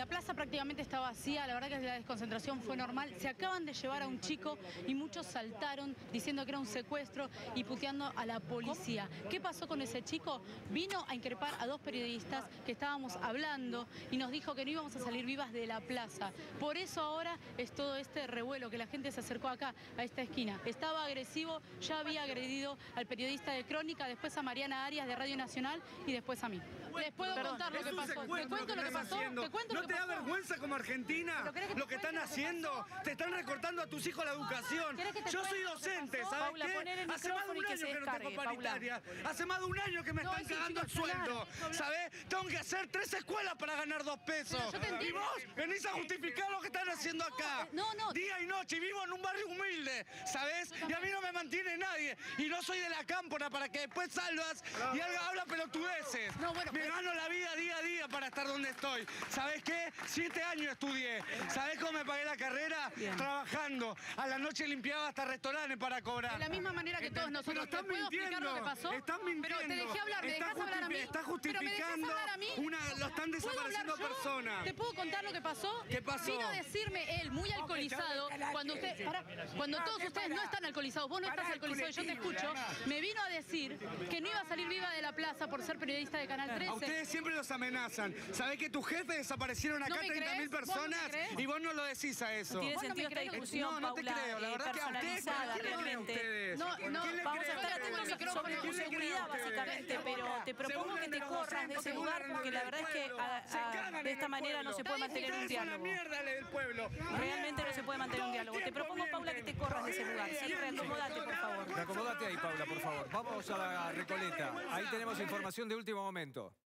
La plaza prácticamente está vacía, la verdad que la desconcentración fue normal. Se acaban de llevar a un chico y muchos saltaron diciendo que era un secuestro y puteando a la policía. ¿Qué pasó con ese chico? Vino a increpar a dos periodistas que estábamos hablando y nos dijo que no íbamos a salir vivas de la plaza. Por eso ahora es todo este revuelo, que la gente se acercó acá, a esta esquina. Estaba agresivo, ya había agredido al periodista de Crónica, después a Mariana Arias de Radio Nacional y después a mí. Les puedo contar lo que pasó. ¿Te cuento lo que pasó? ¿No te da vergüenza como Argentina lo que están haciendo? Te están recortando a tus hijos la educación. Yo soy docente, ¿sabes qué? Hace más de un año que no tengo paritaria. Hace más de un año que me están cagando el sueldo, ¿sabes? Tengo que hacer 3 escuelas para ganar 2 pesos. Y vos venís a justificar lo que están haciendo acá. Día y noche, y vivo en un barrio humilde, ¿sabes? Y a mí no me mantiene nadie. Y no soy de la cámpora para que después salvas y habla pelotudeces. Me gano la vida día a día para estar donde estoy. ¿Sabes qué? 7 años estudié. ¿Sabes cómo me pagué la carrera? Trabajando. A la noche limpiaba hasta restaurantes para cobrar. De la misma manera que todos nosotros. ¿Te puedo explicar lo que pasó? Están mintiendo. Pero te dejé hablar, ¿me dejas hablar a mí? Está justificando lo están desapareciendo personas. ¿Te puedo contar lo que pasó? ¿Qué pasó? Vino a decirme él, muy alcoholizado, cuando todos ustedes no están alcoholizados, vos no estás alcoholizado, yo te escucho, me vino a decir que no iba a salir viva de la plaza por ser periodista de Canal 13. A ustedes siempre los amenazan. ¿Sabés que tus jefes desaparecieron acá 30.000 personas? Y vos no lo decís a eso. No tiene sentido esta discusión, no te Paula, creo. La verdad que a ustedes, personalizada, ¿quién le cree a realmente. ustedes? Vamos a estar atentos sobre tu seguridad, básicamente, pero te propongo que te corras de ese lugar porque la verdad es que de esta manera no se puede mantener un diálogo. Realmente no se puede mantener un diálogo. Te propongo, Paula, que te corras de ese lugar. Sí, reacomódate, por favor. Reacomódate ahí, Paula, por favor. Vamos a la Recoleta. Ahí tenemos información de último momento.